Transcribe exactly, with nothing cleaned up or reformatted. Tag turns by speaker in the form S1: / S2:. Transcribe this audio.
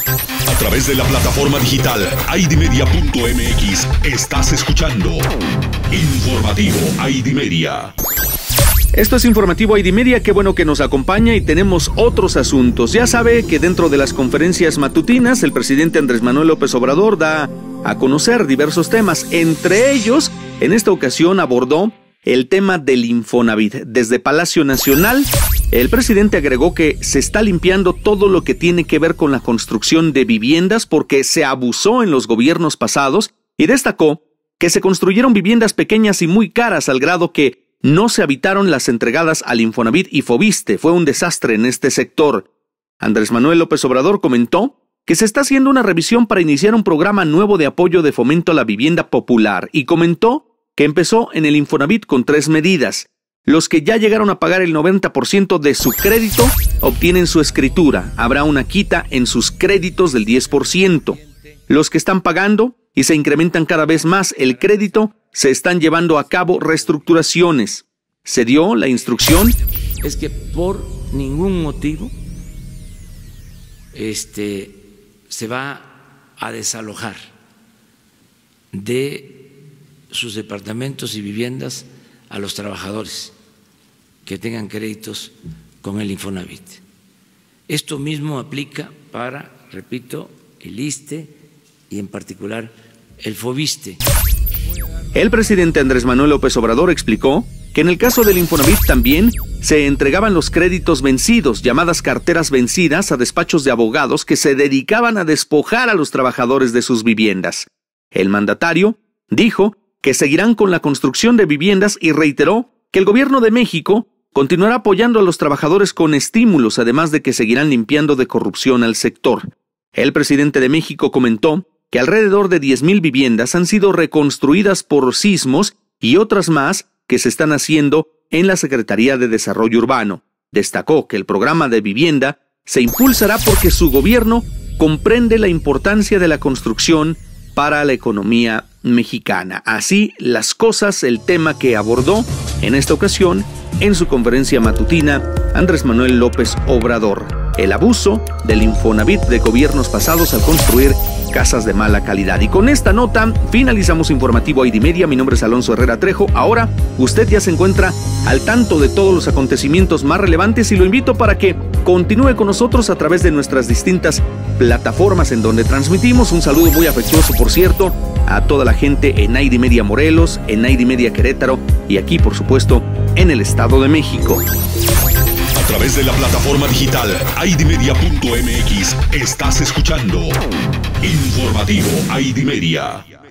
S1: A través de la plataforma digital A I D I Media punto M X estás escuchando Informativo A I D I Media.
S2: Esto es Informativo A I D I Media, qué bueno que nos acompaña y tenemos otros asuntos. Ya sabe que dentro de las conferencias matutinas el presidente Andrés Manuel López Obrador da a conocer diversos temas. Entre ellos, en esta ocasión abordó el tema del Infonavit. Desde Palacio Nacional, el presidente agregó que se está limpiando todo lo que tiene que ver con la construcción de viviendas porque se abusó en los gobiernos pasados y destacó que se construyeron viviendas pequeñas y muy caras al grado que no se habitaron las entregadas al Infonavit y Foviste. Fue un desastre en este sector. Andrés Manuel López Obrador comentó que se está haciendo una revisión para iniciar un programa nuevo de apoyo de fomento a la vivienda popular y comentó que empezó en el Infonavit con tres medidas. Los que ya llegaron a pagar el noventa por ciento de su crédito obtienen su escritura. Habrá una quita en sus créditos del diez por ciento. Los que están pagando y se incrementan cada vez más el crédito, se están llevando a cabo reestructuraciones. Se dio la instrucción.
S3: Es que por ningún motivo este, se va a desalojar de sus departamentos y viviendas a los trabajadores que tengan créditos con el Infonavit. Esto mismo aplica para, repito, el ISSSTE y en particular el Foviste.
S2: El presidente Andrés Manuel López Obrador explicó que en el caso del Infonavit también se entregaban los créditos vencidos, llamadas carteras vencidas, a despachos de abogados que se dedicaban a despojar a los trabajadores de sus viviendas. El mandatario dijo que seguirán con la construcción de viviendas y reiteró que el gobierno de México continuará apoyando a los trabajadores con estímulos, además de que seguirán limpiando de corrupción al sector. El presidente de México comentó que alrededor de diez mil viviendas han sido reconstruidas por sismos y otras más que se están haciendo en la Secretaría de Desarrollo Urbano. Destacó que el programa de vivienda se impulsará porque su gobierno comprende la importancia de la construcción para la economía mexicana. Así las cosas, el tema que abordó en esta ocasión en su conferencia matutina Andrés Manuel López Obrador: el abuso del Infonavit de gobiernos pasados al construir casas de mala calidad. Y con esta nota finalizamos Informativo A I D I Media. Mi nombre es Alonso Herrera Trejo. Ahora usted ya se encuentra al tanto de todos los acontecimientos más relevantes y lo invito para que continúe con nosotros a través de nuestras distintas plataformas en donde transmitimos. Un saludo muy afectuoso, por cierto, a toda la gente en A I D I Media Morelos, en A I D I Media Querétaro y aquí, por supuesto, en el Estado de México.
S1: A través de la plataforma digital A I D I Media punto M X estás escuchando Informativo A I D I Media.